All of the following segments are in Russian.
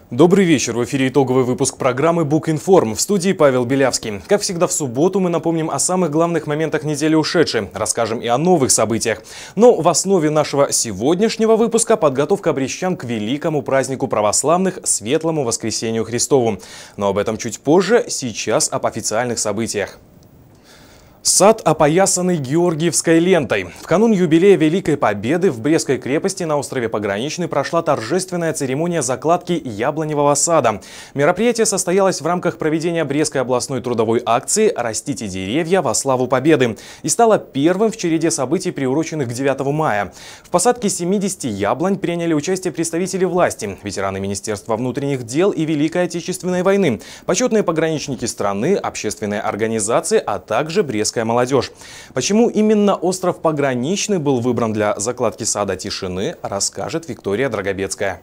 Добрый вечер. В эфире итоговый выпуск программы «Букинформ». В студии Павел Белявский. Как всегда в субботу мы напомним о самых главных моментах недели ушедшей. Расскажем и о новых событиях. Но в основе нашего сегодняшнего выпуска подготовка брестчан к великому празднику православных – Светлому Воскресению Христову. Но об этом чуть позже, сейчас об официальных событиях. Сад, опоясанный Георгиевской лентой. В канун юбилея Великой Победы в Брестской крепости на острове Пограничный прошла торжественная церемония закладки яблоневого сада. Мероприятие состоялось в рамках проведения Брестской областной трудовой акции «Растите деревья во славу Победы» и стало первым в череде событий, приуроченных к 9 мая. В посадке 70 яблонь приняли участие представители власти, ветераны Министерства внутренних дел и Великой Отечественной войны, почетные пограничники страны, общественные организации, а также Брестская молодежь. Почему именно остров Пограничный был выбран для закладки сада тишины, расскажет Виктория Драгобецкая.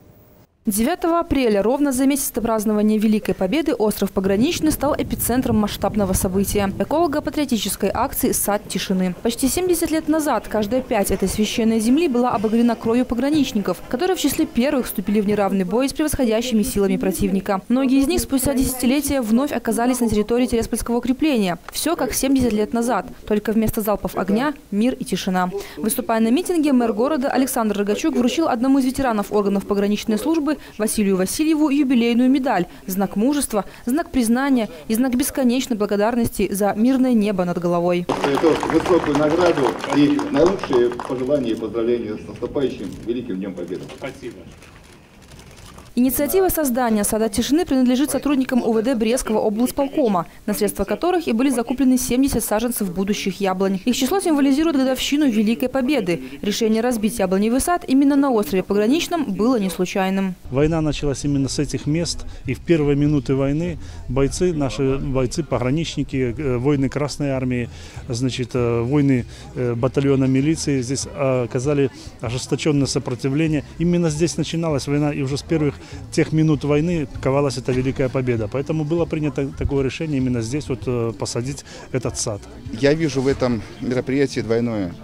9 апреля, ровно за месяц до празднования Великой Победы, остров Пограничный стал эпицентром масштабного события – эколого-патриотической акции «Сад тишины». Почти 70 лет назад каждая пять этой священной земли была обогрена кровью пограничников, которые в числе первых вступили в неравный бой с превосходящими силами противника. Многие из них спустя десятилетия вновь оказались на территории Тереспольского укрепления. Все как 70 лет назад, только вместо залпов огня – мир и тишина. Выступая на митинге, мэр города Александр Рогачук вручил одному из ветеранов органов пограничной службы Василию Васильеву юбилейную медаль, знак мужества, знак признания и знак бесконечной благодарности за мирное небо над головой. Это высокую награду и наилучшие пожелания и поздравления с наступающим Великим Днем Победы. Спасибо. Инициатива создания сада тишины принадлежит сотрудникам УВД Брестского облсполкома, на средства которых и были закуплены 70 саженцев будущих яблонь. Их число символизирует годовщину Великой Победы. Решение разбить яблоневый сад именно на острове Пограничном было не случайным. Война началась именно с этих мест, и в первые минуты войны наши бойцы, пограничники, воины Красной Армии, воины батальона милиции здесь оказали ожесточенное сопротивление. Именно здесь начиналась война, и уже с первых тех минут войны ковалась эта Великая Победа. Поэтому было принято такое решение именно здесь посадить этот сад. Я вижу в этом мероприятии двойной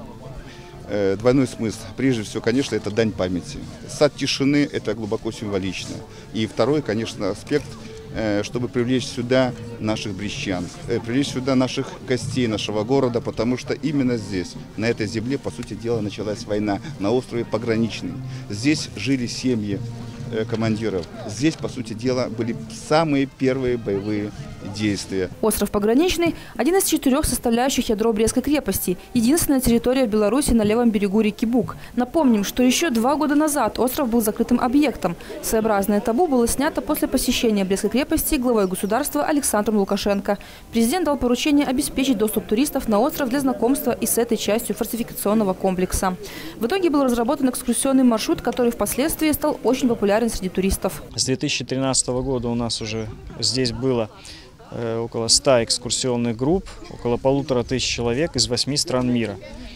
смысл. Прежде всего, конечно, это дань памяти. Сад тишины – это глубоко символично. И второй, конечно, аспект – чтобы привлечь сюда наших брестчан, привлечь сюда наших гостей нашего города, потому что именно здесь, на этой земле, по сути дела, началась война, на острове Пограничный. Здесь жили семьи командиров. Здесь, по сути дела, были самые первые боевые действия. Остров Пограничный – один из 4 составляющих ядро Брестской крепости. Единственная территория в Беларуси на левом берегу реки Буг. Напомним, что еще 2 года назад остров был закрытым объектом. Своеобразное табу было снято после посещения Брестской крепости главой государства Александром Лукашенко. Президент дал поручение обеспечить доступ туристов на остров для знакомства и с этой частью фортификационного комплекса. В итоге был разработан экскурсионный маршрут, который впоследствии стал очень популярен среди туристов. С 2013 года у нас уже здесь было около 100 экскурсионных групп, около 1500 человек из 8 стран мира.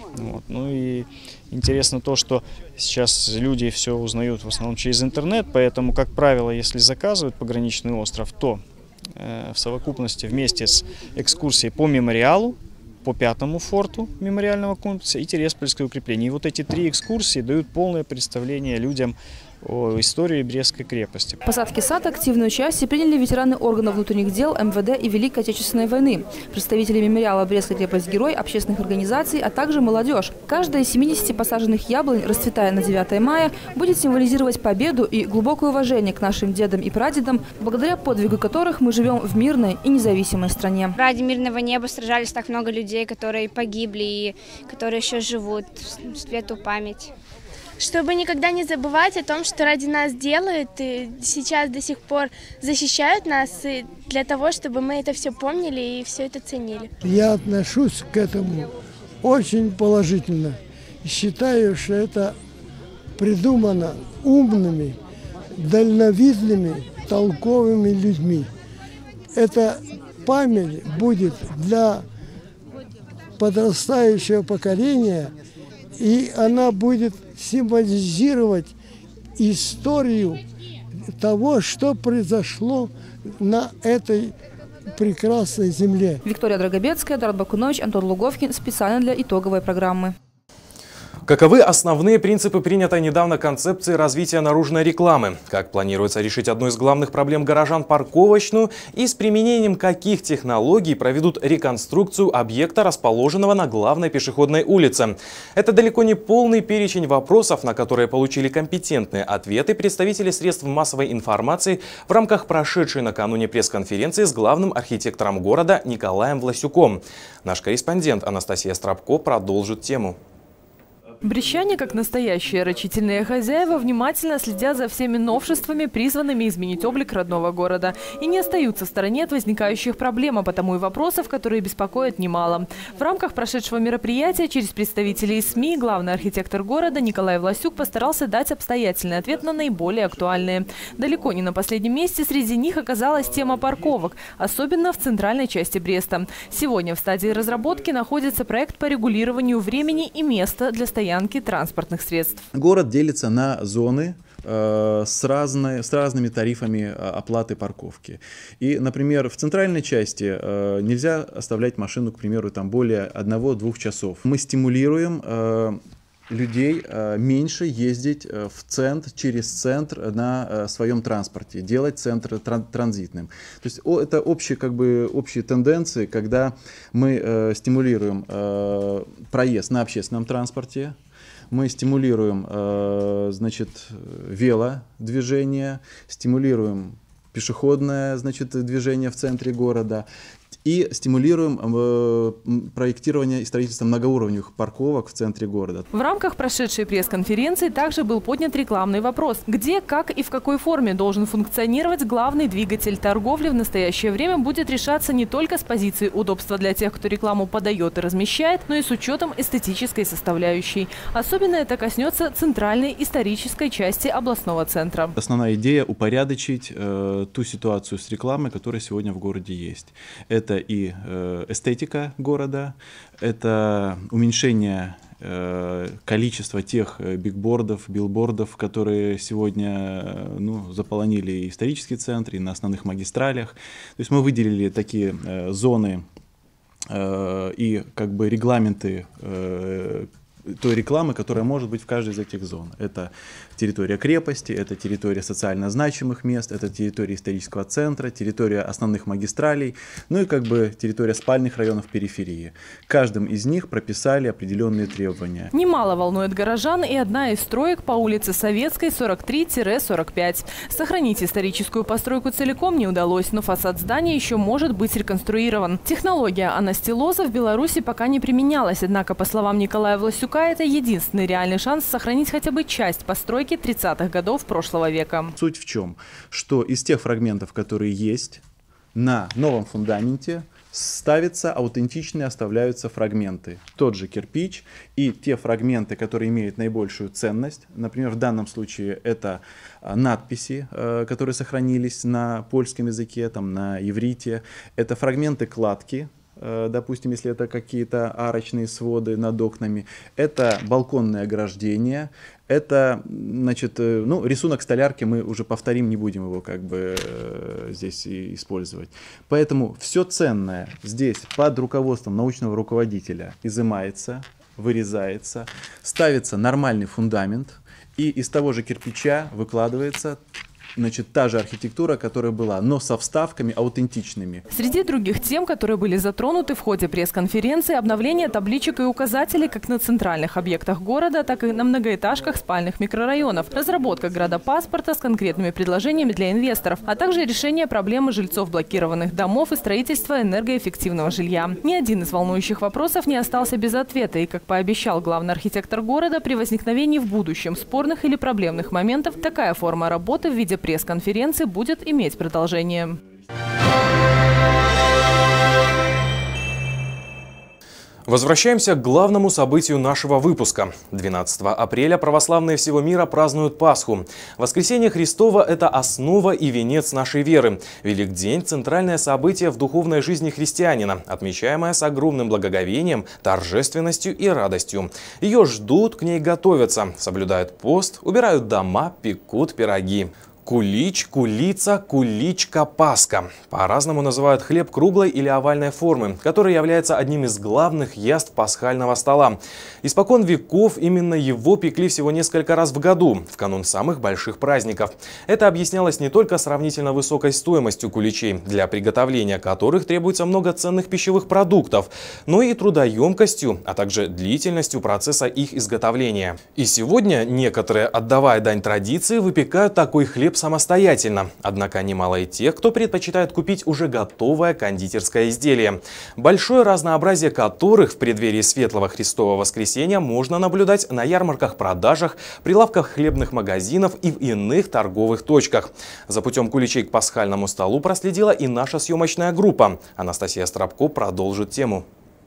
Ну и интересно то, что сейчас люди все узнают в основном через интернет, поэтому, как правило, если заказывают пограничный остров, то в совокупности вместе с экскурсией по мемориалу, по 5-му форту мемориального комплекса и Тереспольское укрепление. И эти 3 экскурсии дают полное представление людям о истории Брестской крепости. В посадке сада активное участие приняли ветераны органов внутренних дел, МВД и Великой Отечественной войны, представители мемориала «Брестская крепость-герой», общественных организаций, а также молодежь. Каждая из 70 посаженных яблонь, расцветая на 9 мая, будет символизировать победу и глубокое уважение к нашим дедам и прадедам, благодаря подвигу которых мы живем в мирной и независимой стране. Ради мирного неба сражались так много людей, которые погибли и которые еще живут. В светлую память. Чтобы никогда не забывать о том, что ради нас делают и сейчас до сих пор защищают нас, и для того, чтобы мы это все помнили и все это ценили. Я отношусь к этому очень положительно. Считаю, что это придумано умными, дальновидными, толковыми людьми. Эта память будет для подрастающего поколения, и она будет символизировать историю того, что произошло на этой прекрасной земле. Виктория Драгобецкая, Эдуард Бакунович, Антон Луговкин. Специально для итоговой программы. Каковы основные принципы принятой недавно концепции развития наружной рекламы? Как планируется решить одну из главных проблем горожан – парковочную? И с применением каких технологий проведут реконструкцию объекта, расположенного на главной пешеходной улице? Это далеко не полный перечень вопросов, на которые получили компетентные ответы представители средств массовой информации в рамках прошедшей накануне пресс-конференции с главным архитектором города Николаем Власюком. Наш корреспондент Анастасия Страбко продолжит тему. Брестчане, как настоящие рачительные хозяева, внимательно следят за всеми новшествами, призванными изменить облик родного города. И не остаются в стороне от возникающих проблем, а потому и вопросов, которые беспокоят немало. В рамках прошедшего мероприятия через представителей СМИ главный архитектор города Николай Власюк постарался дать обстоятельный ответ на наиболее актуальные. Далеко не на последнем месте среди них оказалась тема парковок, особенно в центральной части Бреста. Сегодня в стадии разработки находится проект по регулированию времени и места для стоянки транспортных средств. Город делится на зоны с разными тарифами оплаты парковки. И, например, в центральной части нельзя оставлять машину, к примеру, там более 1-2 часов. Мы стимулируем людей меньше ездить в центр, через центр на своем транспорте, делать центр транзитным. То есть это общие тенденции, когда мы стимулируем проезд на общественном транспорте, мы стимулируем велодвижение, стимулируем пешеходное движение в центре города. И стимулируем проектирование и строительство многоуровневых парковок в центре города. В рамках прошедшей пресс-конференции также был поднят рекламный вопрос. Где, как и в какой форме должен функционировать главный двигатель торговли в настоящее время будет решаться не только с позиции удобства для тех, кто рекламу подает и размещает, но и с учетом эстетической составляющей. Особенно это коснется центральной исторической части областного центра. Основная идея – упорядочить ту ситуацию с рекламой, которая сегодня в городе есть. Это и эстетика города, это уменьшение количества тех бигбордов, билбордов, которые сегодня заполонили исторический центр и на основных магистралях. То есть мы выделили такие зоны и регламенты той рекламы, которая может быть в каждой из этих зон. Это территория крепости, это территория социально значимых мест, это территория исторического центра, территория основных магистралей, и территория спальных районов периферии. Каждым из них прописали определенные требования. Немало волнует горожан и одна из строек по улице Советской, 43-45. Сохранить историческую постройку целиком не удалось, но фасад здания еще может быть реконструирован. Технология анастилоза в Беларуси пока не применялась, однако, по словам Николая Власюка, это единственный реальный шанс сохранить хотя бы часть постройки 30-х годов прошлого века. Суть в чем? Что из тех фрагментов, которые есть на новом фундаменте, ставятся аутентичные, оставляются фрагменты. Тот же кирпич и те фрагменты, которые имеют наибольшую ценность. Например, в данном случае это надписи, которые сохранились на польском языке, на иврите. Это фрагменты кладки. Допустим, если это какие-то арочные своды над окнами, это балконное ограждение, это, рисунок столярки, мы уже повторим, не будем его здесь использовать. Поэтому все ценное здесь под руководством научного руководителя изымается, вырезается, ставится нормальный фундамент, и из того же кирпича выкладывается та же архитектура, которая была, но со вставками аутентичными. Среди других тем, которые были затронуты в ходе пресс-конференции, обновление табличек и указателей как на центральных объектах города, так и на многоэтажках спальных микрорайонов, разработка градопаспорта с конкретными предложениями для инвесторов, а также решение проблемы жильцов блокированных домов и строительство энергоэффективного жилья. Ни один из волнующих вопросов не остался без ответа, и, как пообещал главный архитектор города, при возникновении в будущем спорных или проблемных моментов такая форма работы в виде пресс-конференции будет иметь продолжение. Возвращаемся к главному событию нашего выпуска. 12 апреля православные всего мира празднуют Пасху. Воскресение Христово – это основа и венец нашей веры. Великдень – центральное событие в духовной жизни христианина, отмечаемое с огромным благоговением, торжественностью и радостью. Ее ждут, к ней готовятся, соблюдают пост, убирают дома, пекут пироги. Кулич, кулица, куличка, паска. По-разному называют хлеб круглой или овальной формы, который является одним из главных яств пасхального стола. Испокон веков именно его пекли всего несколько раз в году, в канун самых больших праздников. Это объяснялось не только сравнительно высокой стоимостью куличей, для приготовления которых требуется много ценных пищевых продуктов, но и трудоемкостью, а также длительностью процесса их изготовления. И сегодня некоторые, отдавая дань традиции, выпекают такой хлеб самостоятельно. Однако немало и тех, кто предпочитает купить уже готовое кондитерское изделие, большое разнообразие которых в преддверии Светлого Христового воскресения можно наблюдать на ярмарках, продажах, прилавках хлебных магазинов и в иных торговых точках. За путем куличей к пасхальному столу проследила и наша съемочная группа. Анастасия Страбко продолжит тему.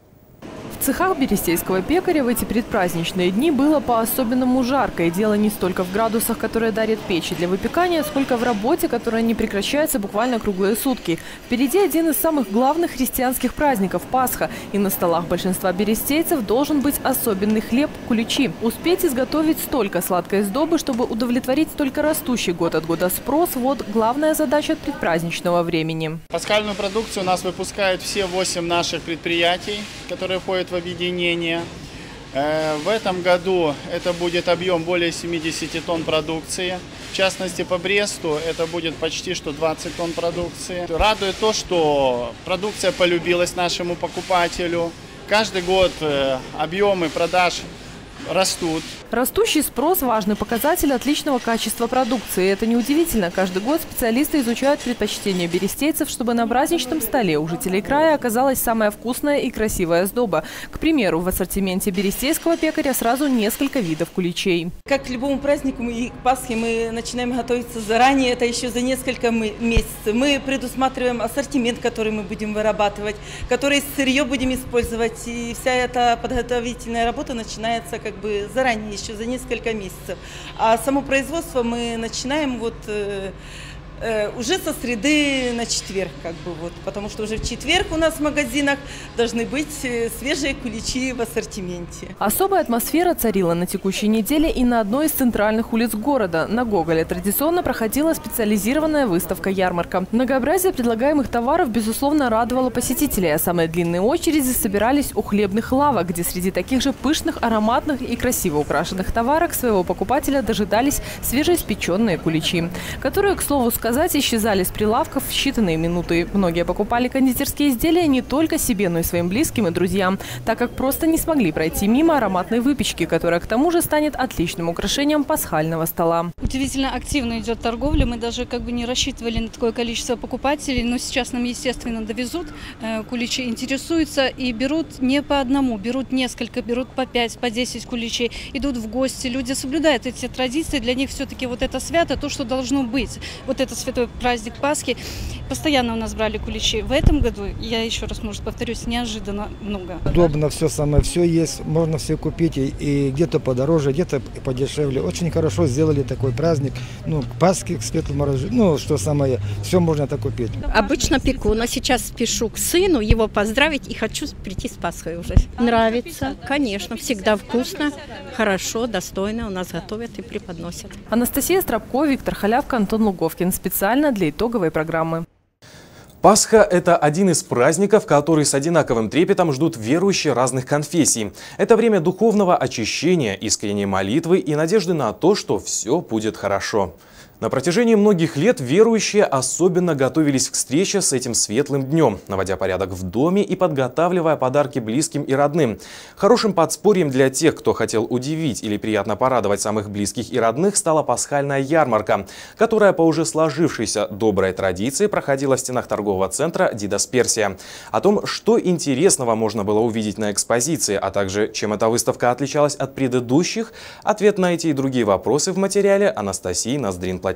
В цехах берестейского пекаря в эти предпраздничные дни было по-особенному жарко. И дело не столько в градусах, которые дарит печи для выпекания, сколько в работе, которая не прекращается буквально круглые сутки. Впереди один из самых главных христианских праздников – Пасха. И на столах большинства берестейцев должен быть особенный хлеб – куличи. Успеть изготовить столько сладкой сдобы, чтобы удовлетворить столько растущий год от года спрос – вот главная задача предпраздничного времени. Пасхальную продукцию у нас выпускают все 8 наших предприятий, которые входят в объединение. В этом году это будет объем более 70 тонн продукции. В частности, по Бресту это будет почти что 20 тонн продукции. Радует то, что продукция полюбилась нашему покупателю. Каждый год объемы продаж растут. Растущий спрос – важный показатель отличного качества продукции. Это неудивительно. Каждый год специалисты изучают предпочтения берестейцев, чтобы на праздничном столе у жителей края оказалась самая вкусная и красивая сдоба. К примеру, в ассортименте берестейского пекаря сразу несколько видов куличей. Как к любому празднику и к Пасхе мы начинаем готовиться заранее, это еще за несколько месяцев. Мы предусматриваем ассортимент, который мы будем вырабатывать, который сырье будем использовать. И вся эта подготовительная работа начинается как бы заранее, еще за несколько месяцев. А само производство мы начинаем уже со среды на четверг, потому что уже в четверг у нас в магазинах должны быть свежие куличи в ассортименте. Особая атмосфера царила на текущей неделе и на одной из центральных улиц города. На Гоголе традиционно проходила специализированная выставка-ярмарка. Многообразие предлагаемых товаров, безусловно, радовало посетителей, а самые длинные очереди собирались у хлебных лавок, где среди таких же пышных, ароматных и красиво украшенных товарок своего покупателя дожидались свежеиспеченные куличи, которые, к слову сказать, исчезали с прилавков в считанные минуты. Многие покупали кондитерские изделия не только себе, но и своим близким и друзьям, так как просто не смогли пройти мимо ароматной выпечки, которая к тому же станет отличным украшением пасхального стола. Удивительно активно идет торговля. Мы даже не рассчитывали на такое количество покупателей, но сейчас нам, естественно, довезут куличи, интересуются и берут не по одному, берут несколько, берут по 5, по 10 куличей, идут в гости. Люди соблюдают эти традиции, для них все-таки это свято, то, что должно быть. Это святой праздник Пасхи. Постоянно у нас брали куличи. В этом году, я еще раз, повторюсь, неожиданно много. Удобно все есть, можно все купить, и где-то подороже, где-то подешевле. Очень хорошо сделали такой праздник, к Пасхе, к Светлому Рождеству, что самое, все можно это купить. Обычно пеку, но сейчас спешу к сыну, его поздравить, и хочу прийти с Пасхой уже. Нравится, конечно, всегда вкусно, хорошо, достойно у нас готовят и преподносят. Анастасия Страбко, Виктор Халявка, Антон Луговкин. Специально для итоговой программы. Пасха – это один из праздников, который с одинаковым трепетом ждут верующие разных конфессий. Это время духовного очищения, искренней молитвы и надежды на то, что все будет хорошо. На протяжении многих лет верующие особенно готовились к встрече с этим светлым днем, наводя порядок в доме и подготавливая подарки близким и родным. Хорошим подспорьем для тех, кто хотел удивить или приятно порадовать самых близких и родных, стала пасхальная ярмарка, которая по уже сложившейся доброй традиции проходила в стенах торгового центра «Дидас Персия». О том, что интересного можно было увидеть на экспозиции, а также чем эта выставка отличалась от предыдущих, ответ на эти и другие вопросы в материале Анастасии Ноздрин-Плотницкой.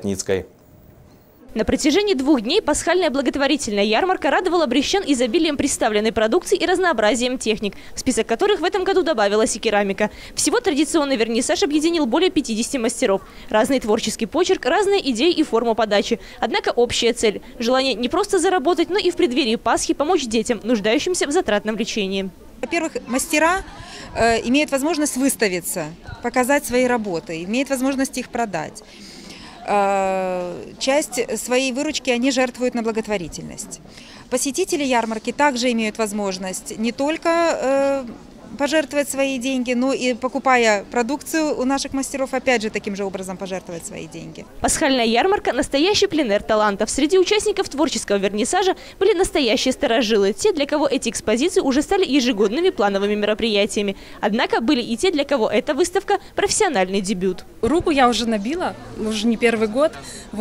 На протяжении 2 дней пасхальная благотворительная ярмарка радовала брестян изобилием представленной продукции и разнообразием техник, в список которых в этом году добавилась и керамика. Всего традиционный вернисаж объединил более 50 мастеров. Разный творческий почерк, разные идеи и форма подачи. Однако общая цель – желание не просто заработать, но и в преддверии Пасхи помочь детям, нуждающимся в затратном лечении. Во-первых, мастера имеют возможность выставиться, показать свои работы, имеют возможность их продать. часть своей выручки они жертвуют на благотворительность. Посетители ярмарки также имеют возможность не только пожертвовать свои деньги, но и, покупая продукцию у наших мастеров, опять же, таким же образом пожертвовать свои деньги. Пасхальная ярмарка – настоящий пленэр талантов. Среди участников творческого вернисажа были настоящие старожилы, те, для кого эти экспозиции уже стали ежегодными плановыми мероприятиями. Однако были и те, для кого эта выставка – профессиональный дебют. Руку я уже набила, уже не первый год,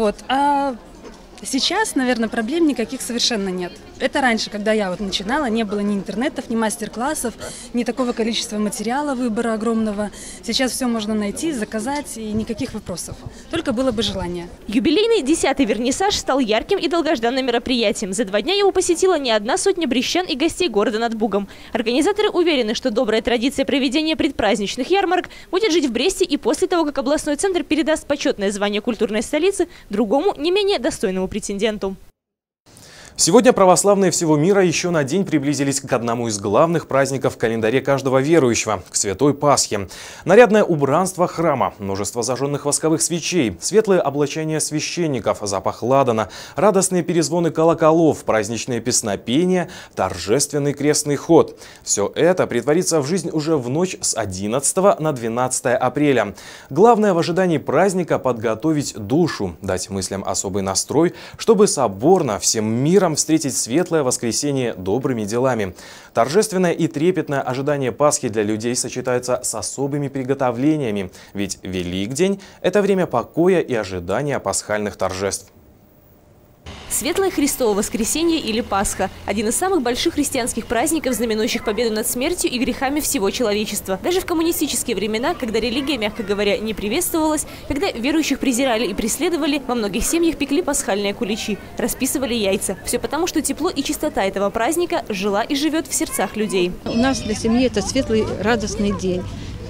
а сейчас, наверное, проблем никаких совершенно нет. Это раньше, когда я начинала, не было ни интернетов, ни мастер-классов, ни такого количества материала, выбора огромного. Сейчас все можно найти, заказать, и никаких вопросов. Только было бы желание. Юбилейный 10-й вернисаж стал ярким и долгожданным мероприятием. За 2 дня его посетила не одна сотня брестян и гостей города над Бугом. Организаторы уверены, что добрая традиция проведения предпраздничных ярмарок будет жить в Бресте и после того, как областной центр передаст почетное звание культурной столицы другому, не менее достойному претенденту. Сегодня православные всего мира еще на день приблизились к одному из главных праздников в календаре каждого верующего – к Святой Пасхе. Нарядное убранство храма, множество зажженных восковых свечей, светлые облачения священников, запах ладана, радостные перезвоны колоколов, праздничные песнопения, торжественный крестный ход. Все это претворится в жизнь уже в ночь с 11 на 12 апреля. Главное в ожидании праздника – подготовить душу, дать мыслям особый настрой, чтобы соборно всем миром встретить светлое воскресенье добрыми делами. Торжественное и трепетное ожидание Пасхи для людей сочетается с особыми приготовлениями, ведь Великдень – это время покоя и ожидания пасхальных торжеств. Светлое Христово воскресенье или Пасха – один из самых больших христианских праздников, знаменующих победу над смертью и грехами всего человечества. Даже в коммунистические времена, когда религия, мягко говоря, не приветствовалась, когда верующих презирали и преследовали, во многих семьях пекли пасхальные куличи, расписывали яйца. Все потому, что тепло и чистота этого праздника жила и живет в сердцах людей. У нас для семьи это светлый, радостный день.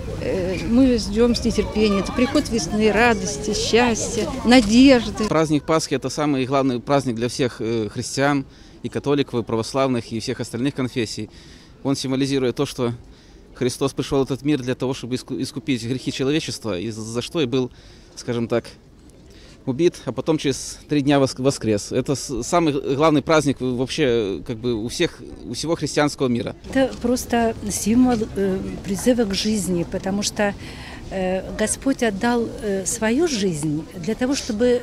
Мы ждем с нетерпением. Это приход весны, радости, счастья, надежды. Праздник Пасхи – это самый главный праздник для всех христиан, и католиков, и православных, и всех остальных конфессий. Он символизирует то, что Христос пришел в этот мир для того, чтобы искупить грехи человечества, и за что и был, скажем так, убит, а потом через 3 дня воскрес. Это самый главный праздник вообще у всего христианского мира. Это просто символ призыва к жизни, потому что Господь отдал свою жизнь для того, чтобы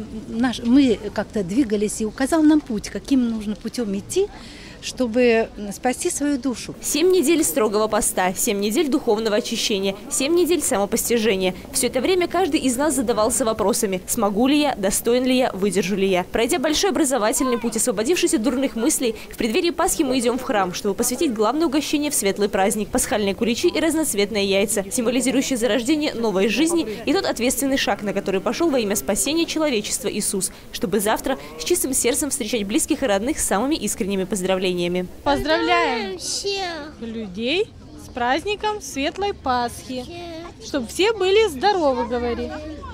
мы как-то двигались и указал нам путь, каким нужно путем идти, чтобы спасти свою душу. 7 недель строгого поста, 7 недель духовного очищения, 7 недель самопостижения. Все это время каждый из нас задавался вопросами: смогу ли я, достоин ли я, выдержу ли я. Пройдя большой образовательный путь, освободившись от дурных мыслей, в преддверии Пасхи мы идем в храм, чтобы посвятить главное угощение в светлый праздник – пасхальные куличи и разноцветные яйца, символизирующие зарождение новой жизни и тот ответственный шаг, на который пошел во имя спасения человечества Иисус, чтобы завтра с чистым сердцем встречать близких и родных с самыми искренними поздравлениями. Поздравляем всех людей с праздником Светлой Пасхи. Чтобы все были здоровы, говори.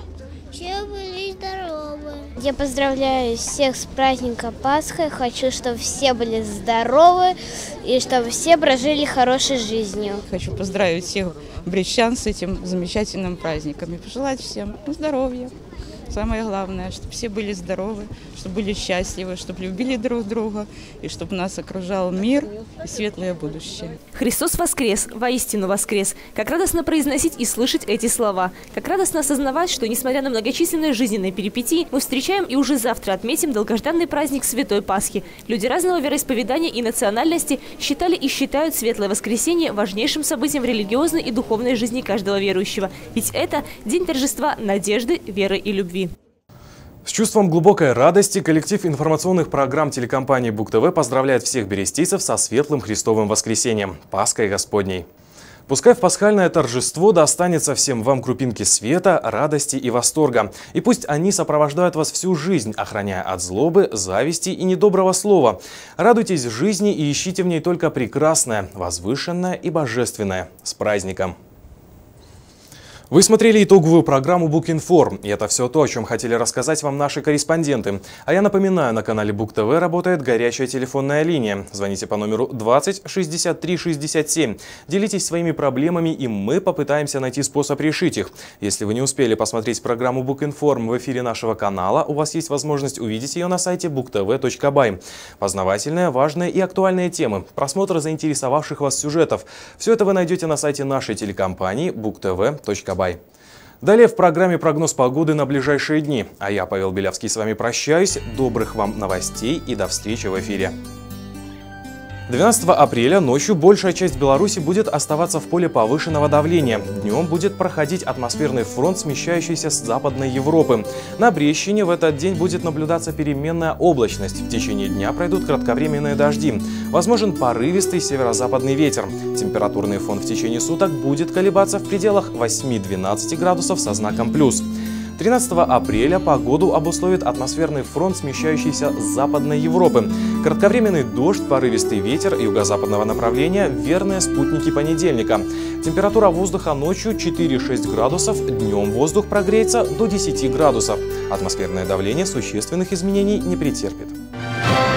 Все были здоровы. Я поздравляю всех с праздником Пасхи. Хочу, чтобы все были здоровы и чтобы все прожили хорошей жизнью. Хочу поздравить всех брестян с этим замечательным праздником и пожелать всем здоровья. Самое главное, чтобы все были здоровы, чтобы были счастливы, чтобы любили друг друга и чтобы нас окружал мир и светлое будущее. Христос воскрес, воистину воскрес. Как радостно произносить и слышать эти слова. Как радостно осознавать, что, несмотря на многочисленные жизненные перипетии, мы встречаем и уже завтра отметим долгожданный праздник Святой Пасхи. Люди разного вероисповедания и национальности считали и считают Светлое воскресенье важнейшим событием в религиозной и духовной жизни каждого верующего. Ведь это день торжества надежды, веры и любви. С чувством глубокой радости коллектив информационных программ телекомпании БуК-ТВ поздравляет всех берестейцев со светлым Христовым воскресеньем, Пасхой Господней. Пускай в пасхальное торжество достанется всем вам крупинки света, радости и восторга. И пусть они сопровождают вас всю жизнь, охраняя от злобы, зависти и недоброго слова. Радуйтесь жизни и ищите в ней только прекрасное, возвышенное и божественное. С праздником! Вы смотрели итоговую программу Букинформ, и это все то, о чем хотели рассказать вам наши корреспонденты. А я напоминаю, на канале Бук ТВ работает горячая телефонная линия. Звоните по номеру 20 63 67. Делитесь своими проблемами, и мы попытаемся найти способ решить их. Если вы не успели посмотреть программу Букинформ в эфире нашего канала, у вас есть возможность увидеть ее на сайте buktv.by. Познавательные, важные и актуальные темы, просмотр заинтересовавших вас сюжетов. Все это вы найдете на сайте нашей телекомпании buktv.by. Далее в программе прогноз погоды на ближайшие дни. А я, Павел Белявский, с вами прощаюсь. Добрых вам новостей и до встречи в эфире. 12 апреля ночью большая часть Беларуси будет оставаться в поле повышенного давления. Днем будет проходить атмосферный фронт, смещающийся с Западной Европы. На Брещине в этот день будет наблюдаться переменная облачность. В течение дня пройдут кратковременные дожди. Возможен порывистый северо-западный ветер. Температурный фон в течение суток будет колебаться в пределах 8-12 градусов со знаком плюс. 13 апреля погоду обусловит атмосферный фронт, смещающийся с Западной Европы. Кратковременный дождь, порывистый ветер юго-западного направления – верные спутники понедельника. Температура воздуха ночью 4-6 градусов, днем воздух прогреется до 10 градусов. Атмосферное давление существенных изменений не претерпит.